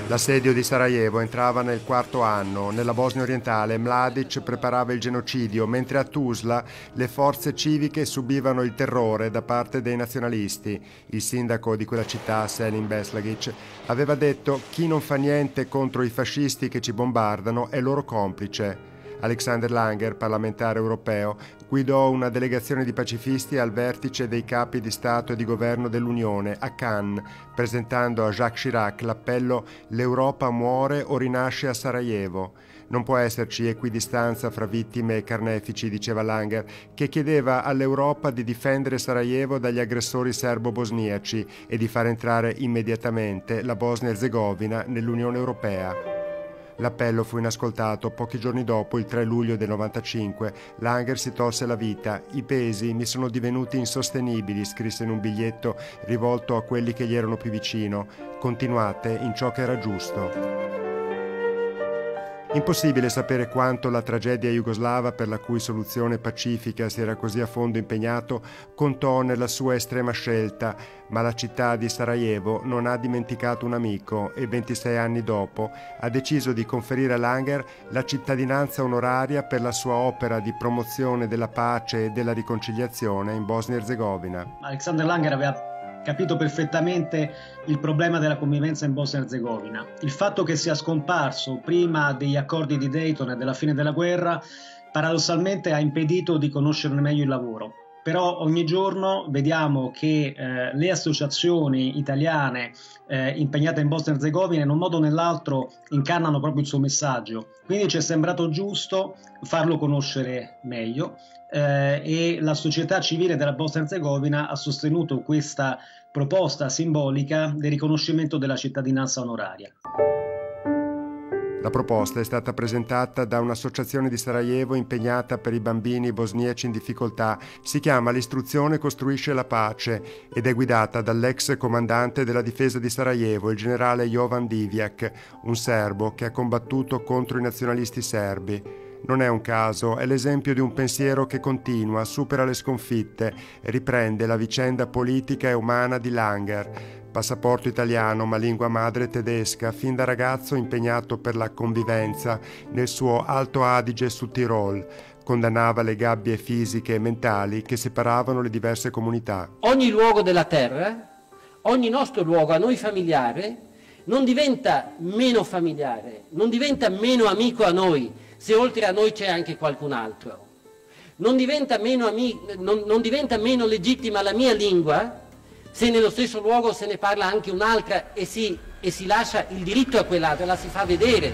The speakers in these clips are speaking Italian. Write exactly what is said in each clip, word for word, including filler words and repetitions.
L'assedio di Sarajevo entrava nel quarto anno. Nella Bosnia orientale Mladic preparava il genocidio, mentre a Tuzla le forze civiche subivano il terrore da parte dei nazionalisti. Il sindaco di quella città, Selim Beslagic, aveva detto: chi non fa niente contro i fascisti che ci bombardano è loro complice. Alexander Langer, parlamentare europeo, guidò una delegazione di pacifisti al vertice dei capi di Stato e di Governo dell'Unione a Cannes, presentando a Jacques Chirac l'appello «L'Europa muore o rinasce a Sarajevo». Non può esserci equidistanza fra vittime e carnefici, diceva Langer, che chiedeva all'Europa di difendere Sarajevo dagli aggressori serbo-bosniaci e di far entrare immediatamente la Bosnia-Erzegovina nell'Unione Europea. L'appello fu inascoltato. Pochi giorni dopo, il tre luglio del novantacinque, Langer si tolse la vita. «I pesi mi sono divenuti insostenibili», scrisse in un biglietto rivolto a quelli che gli erano più vicino. «Continuate in ciò che era giusto». Impossibile sapere quanto la tragedia jugoslava, per la cui soluzione pacifica si era così a fondo impegnato, contò nella sua estrema scelta, ma la città di Sarajevo non ha dimenticato un amico e ventisei anni dopo ha deciso di conferire a Langer la cittadinanza onoraria per la sua opera di promozione della pace e della riconciliazione in Bosnia-Erzegovina. Alexander Langer aveva capito perfettamente il problema della convivenza in Bosnia-Erzegovina. Il fatto che sia scomparso prima degli accordi di Dayton e della fine della guerra paradossalmente ha impedito di conoscerne meglio il lavoro. Però ogni giorno vediamo che eh, le associazioni italiane eh, impegnate in Bosnia-Erzegovina in un modo o nell'altro incarnano proprio il suo messaggio. Quindi ci è sembrato giusto farlo conoscere meglio eh, e la società civile della Bosnia-Erzegovina ha sostenuto questa proposta simbolica del riconoscimento della cittadinanza onoraria. La proposta è stata presentata da un'associazione di Sarajevo impegnata per i bambini bosniaci in difficoltà. Si chiama L'Istruzione costruisce la pace ed è guidata dall'ex comandante della difesa di Sarajevo, il generale Jovan Divjak, un serbo che ha combattuto contro i nazionalisti serbi. Non è un caso, è l'esempio di un pensiero che continua, supera le sconfitte e riprende la vicenda politica e umana di Langer. Passaporto italiano ma lingua madre tedesca, fin da ragazzo impegnato per la convivenza nel suo Alto Adige sul Tirol, condannava le gabbie fisiche e mentali che separavano le diverse comunità. Ogni luogo della terra, ogni nostro luogo a noi familiare, non diventa meno familiare, non diventa meno amico a noi se oltre a noi c'è anche qualcun altro. Non diventa meno, ami- non, non diventa meno legittima la mia lingua se nello stesso luogo se ne parla anche un'altra e si, e si lascia il diritto a quell'altra, la si fa vedere.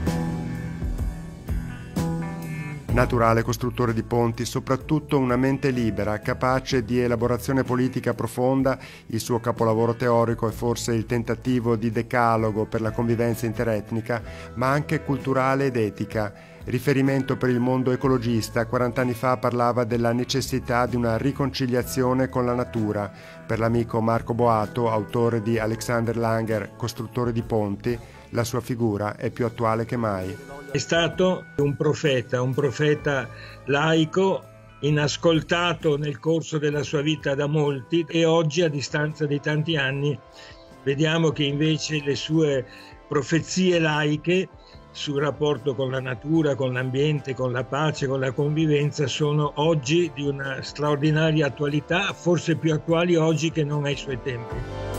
Naturale costruttore di ponti, soprattutto una mente libera, capace di elaborazione politica profonda, il suo capolavoro teorico è forse il tentativo di decalogo per la convivenza interetnica, ma anche culturale ed etica. Riferimento per il mondo ecologista, quarant'anni fa parlava della necessità di una riconciliazione con la natura. Per l'amico Marco Boato, autore di Alexander Langer, costruttore di ponti, la sua figura è più attuale che mai. È stato un profeta, un profeta laico, inascoltato nel corso della sua vita da molti, e oggi, a distanza di tanti anni, vediamo che invece le sue profezie laiche sul rapporto con la natura, con l'ambiente, con la pace, con la convivenza sono oggi di una straordinaria attualità, forse più attuali oggi che non ai suoi tempi.